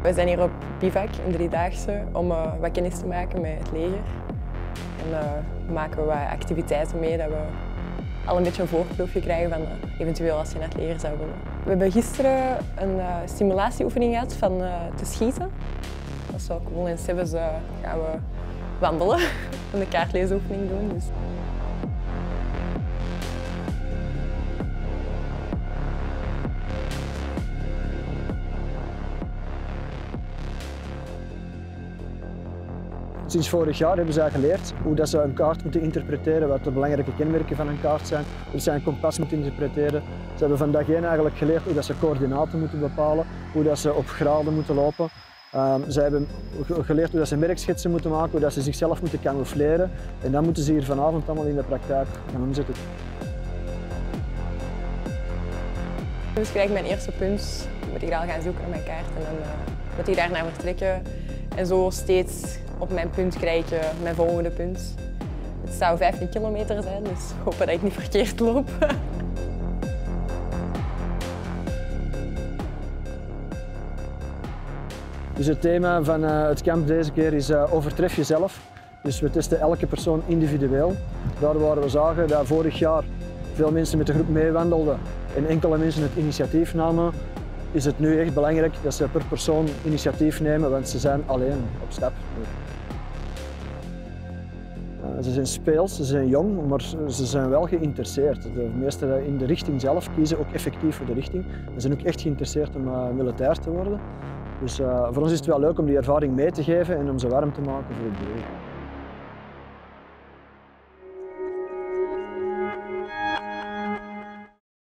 We zijn hier op bivak, een driedaagse, om wat kennis te maken met het leger. En we maken wat activiteiten mee, dat we al een beetje een voorproefje krijgen van eventueel als je naar het leger zou willen. We hebben gisteren een simulatieoefening gehad van te schieten. Dat is wel cool. In Sevens gaan we wandelen en de kaartleesoefening doen. Dus. Sinds vorig jaar hebben zij geleerd hoe dat ze een kaart moeten interpreteren, wat de belangrijke kenmerken van een kaart zijn, hoe ze een kompas moeten interpreteren. Ze hebben van dag één eigenlijk geleerd hoe dat ze coördinaten moeten bepalen, hoe dat ze op graden moeten lopen. Ze hebben geleerd hoe dat ze merkschetsen moeten maken, hoe dat ze zichzelf moeten camoufleren. En dat moeten ze hier vanavond allemaal in de praktijk gaan omzetten. Dus ik krijg mijn eerste punt, moet ik al gaan zoeken naar mijn kaart en dan moet ik daar naar vertrekken. En zo steeds op mijn punt krijg je mijn volgende punt. Het zou 15 kilometer zijn, dus hopen dat ik niet verkeerd loop. Dus het thema van het kamp deze keer is overtref jezelf. Dus we testen elke persoon individueel. Daar waar we zagen dat vorig jaar veel mensen met de groep meewandelden en enkele mensen het initiatief namen, is het nu echt belangrijk dat ze per persoon initiatief nemen, want ze zijn alleen op stap. Ze zijn speels, ze zijn jong, maar ze zijn wel geïnteresseerd. De meesten in de richting zelf kiezen ook effectief voor de richting. Ze zijn ook echt geïnteresseerd om militair te worden. Dus voor ons is het wel leuk om die ervaring mee te geven en om ze warm te maken voor het beroep.